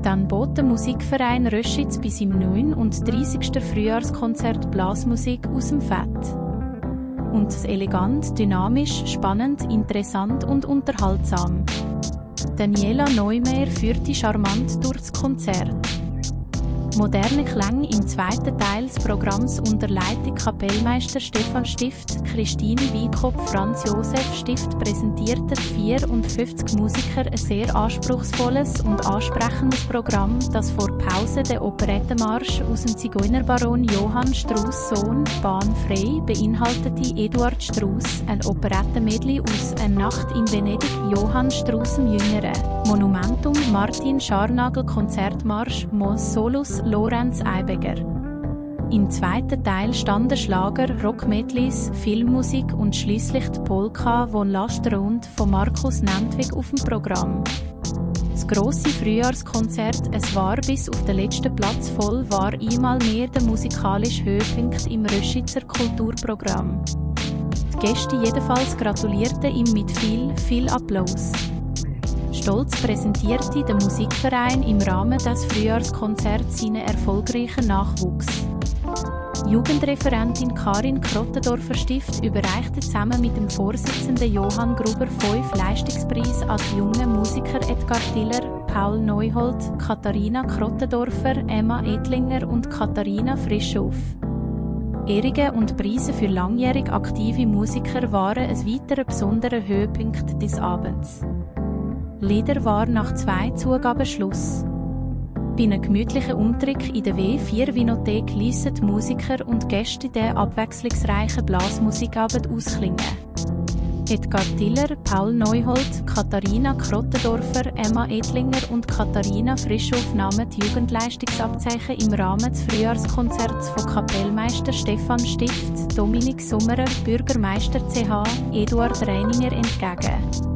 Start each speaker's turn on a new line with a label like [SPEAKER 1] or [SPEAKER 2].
[SPEAKER 1] Dann bot der Musikverein Röschitz bei seinem 39. Frühjahrskonzert Blasmusik aus dem Fett. Und elegant, dynamisch, spannend, interessant und unterhaltsam. Daniela Neumeyer führte charmant durchs Konzert. Moderne Klänge im zweiten Teil des Programms unter Leitung Kapellmeister Stefan Stift, Christine Wienkopf, Franz Josef Stift präsentierten 54 Musiker ein sehr anspruchsvolles und ansprechendes Programm, das vor Pause den Operettenmarsch aus dem Zigeunerbaron Johann Strauss Sohn, Bahn frei, beinhaltete Eduard Strauss, ein Operettenmedley aus Eine Nacht in Venedig, Johann Strauss dem Jüngeren, Monumentum, Martin Scharnagl Konzertmarsch, Mons Solus, Lorenz Eibeger. Im zweiten Teil standen Schlager, Rockmedleys, Filmmusik und schließlich die Polka von Lastrund von Markus Nentwig auf dem Programm. Das grosse Frühjahrskonzert «Es war bis auf den letzten Platz voll» war einmal mehr der musikalische Höhepunkt im Röschitzer Kulturprogramm. Die Gäste jedenfalls gratulierten ihm mit viel Applaus. Stolz präsentierte der Musikverein im Rahmen des Frühjahrskonzerts seinen erfolgreichen Nachwuchs. Jugendreferentin Karin Krottendorfer-Stift überreichte zusammen mit dem Vorsitzenden Johann Gruber 5 Leistungspreise an die jungen Musiker Edgar Tiller, Paul Neuhold, Katharina Krottendorfer, Emma Edlinger und Katharina Frischhoff. Ehrungen und Preise für langjährig aktive Musiker waren ein weiterer besonderer Höhepunkt des Abends. Leider war nach 2 Zugaben Schluss. Bei einem gemütlichen Umtrick in der W4-Vinothek liessen die Musiker und Gäste den abwechslungsreichen Blasmusikabend ausklingen. Edgar Tiller, Paul Neuhold, Katharina Krottendorfer, Emma Edlinger und Katharina Frischhoff nahmen die Jugendleistungsabzeichen im Rahmen des Frühjahrskonzerts von Kapellmeister Stefan Stift, Dominik Summerer, Bürgermeister CH, Eduard Reininger entgegen.